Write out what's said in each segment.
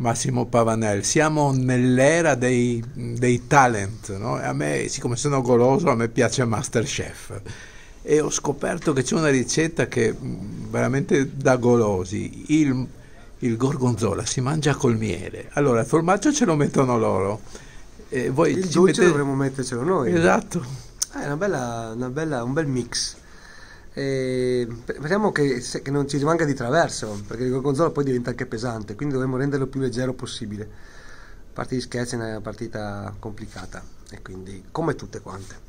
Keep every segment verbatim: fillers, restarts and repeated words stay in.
Massimo Pavanel, siamo nell'era dei, dei talent, no? E a me, siccome sono goloso, a me piace MasterChef e ho scoperto che c'è una ricetta che veramente da golosi, il, il gorgonzola si mangia col miele. Allora il formaggio ce lo mettono loro e voi Il ci dolce mettete... dovremmo mettercelo noi. Esatto. Eh, È una bella, una bella, un bel mix. E speriamo che, se- che non ci rimanga di traverso, perché il gorgonzola poi diventa anche pesante, quindi dovremmo renderlo più leggero possibile. A parte gli scherzi, è una partita complicata, e quindi, come tutte quante.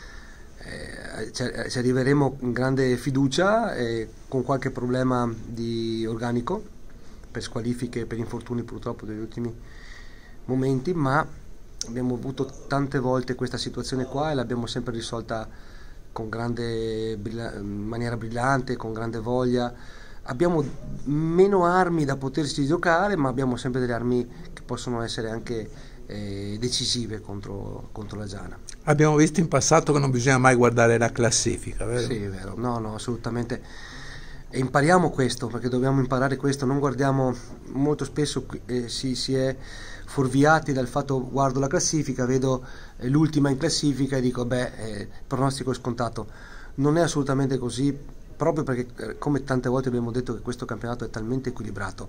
Eh, ci, ci arriveremo con grande fiducia e con qualche problema di organico, per squalifiche, per infortuni purtroppo degli ultimi momenti, ma abbiamo avuto tante volte questa situazione qua e l'abbiamo sempre risolta con grande brilla- in maniera brillante, con grande voglia. Abbiamo meno armi da poterci giocare, ma abbiamo sempre delle armi che possono essere anche eh, decisive contro, contro la Giana. Abbiamo visto in passato che non bisogna mai guardare la classifica, vero? Sì, è vero, no, no, assolutamente. E impariamo questo, perché dobbiamo imparare questo, non guardiamo, molto spesso eh, si, si è fuorviati dal fatto guardo la classifica, vedo eh, l'ultima in classifica e dico beh, eh, il pronostico è scontato. Non è assolutamente così, proprio perché eh, come tante volte abbiamo detto che questo campionato è talmente equilibrato.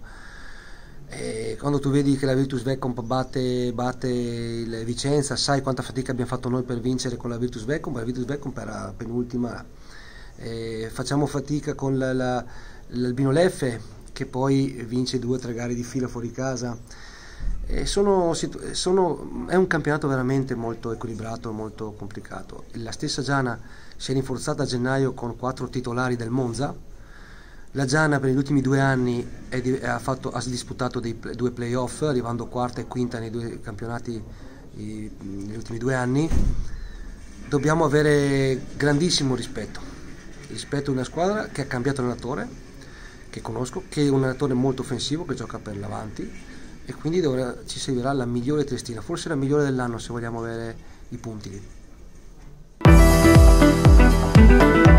E quando tu vedi che la Virtus Vecchia batte, batte il Vicenza, sai quanta fatica abbiamo fatto noi per vincere con la Virtus Vecchia, ma la Virtus Vecchia era penultima. Eh, facciamo fatica con la, la, l'Albino Leffe, che poi vince due o tre gare di fila fuori casa. Eh, sono, sono, è un campionato veramente molto equilibrato, molto complicato. La stessa Giana si è rinforzata a gennaio con quattro titolari del Monza. La Giana per gli ultimi due anni è, ha, fatto, ha disputato dei, due playoff, arrivando quarta e quinta nei due campionati i, negli ultimi due anni. Dobbiamo avere grandissimo rispetto, rispetto a una squadra che ha cambiato allenatore, che conosco, che è un allenatore molto offensivo, che gioca per l'avanti, e quindi dovrà, ci servirà la migliore testina, forse la migliore dell'anno se vogliamo avere i punti lì.